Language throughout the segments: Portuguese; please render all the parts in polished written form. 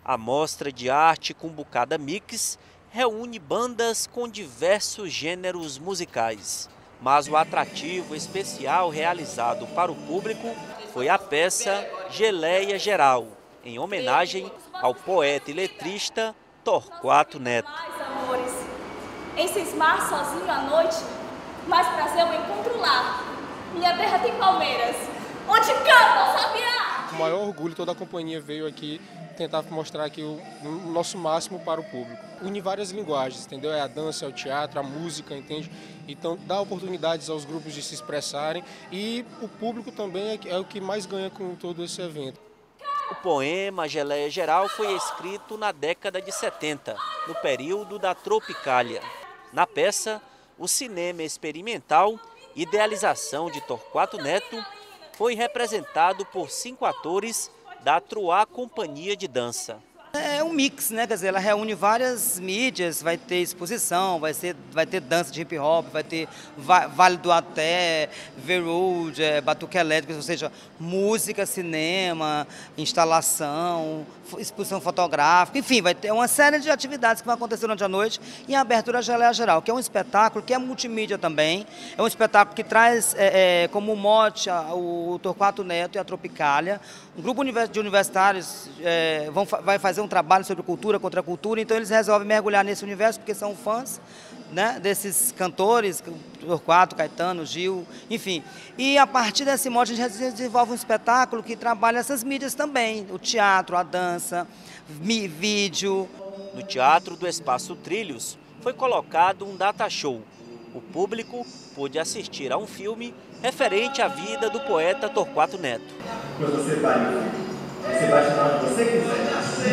A mostra de arte Cumbucada Mix reúne bandas com diversos gêneros musicais. Mas o atrativo especial realizado para o público foi a peça Geleia Geral, em homenagem ao poeta e letrista Torquato Neto. Em cismar sozinho à noite, mais prazer eu encontro lá. Minha terra tem palmeiras, onde canta o sabiá. Com o maior orgulho, toda a companhia veio aqui tentar mostrar aqui o nosso máximo para o público. Une várias linguagens, entendeu? É a dança, é o teatro, a música, entende? Então dá oportunidades aos grupos de se expressarem e o público também é o que mais ganha com todo esse evento. O poema Geleia Geral foi escrito na década de 70, no período da Tropicália. Na peça, o cinema experimental, idealização de Torquato Neto, foi representado por 5 atores da Truá Companhia de Dança. É um mix, né? Quer dizer, ela reúne várias mídias, vai ter exposição, vai ter dança de hip hop, vai ter Vale do Até, Verud, batuque elétrico, ou seja, música, cinema, instalação, exposição fotográfica, enfim, vai ter uma série de atividades que vão acontecer durante a noite em abertura Geleia Geral, que é um espetáculo que é multimídia também, é um espetáculo que traz como mote o Torquato Neto e a Tropicália. Um grupo de universitários vai fazer um trabalho sobre cultura, contra a cultura, então eles resolvem mergulhar nesse universo porque são fãs, né, desses cantores, Torquato, Caetano, Gil, enfim. E a partir desse modo a gente desenvolve um espetáculo que trabalha essas mídias também, o teatro, a dança, vídeo. No Teatro do Espaço Trilhos foi colocado um data show. O público pôde assistir a um filme referente à vida do poeta Torquato Neto. Quando você vai chamar o que você quiser.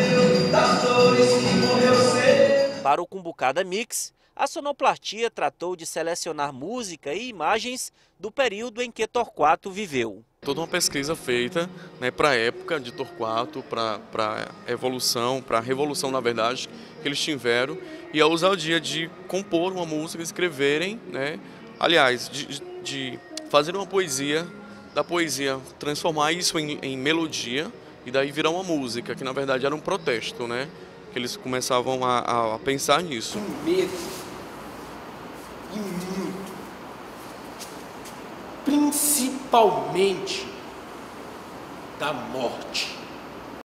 Para o Cumbucada Mix, a sonoplastia tratou de selecionar música e imagens do período em que Torquato viveu. Toda uma pesquisa feita, né, para a época de Torquato, para a evolução, para a revolução, na verdade, que eles tiveram, e a ousadia de compor uma música, escreverem, né, aliás, de fazer uma poesia, da poesia transformar isso em melodia, e daí virar uma música, que na verdade era um protesto, né? Que eles começavam a pensar nisso. Um medo e muito, principalmente da morte.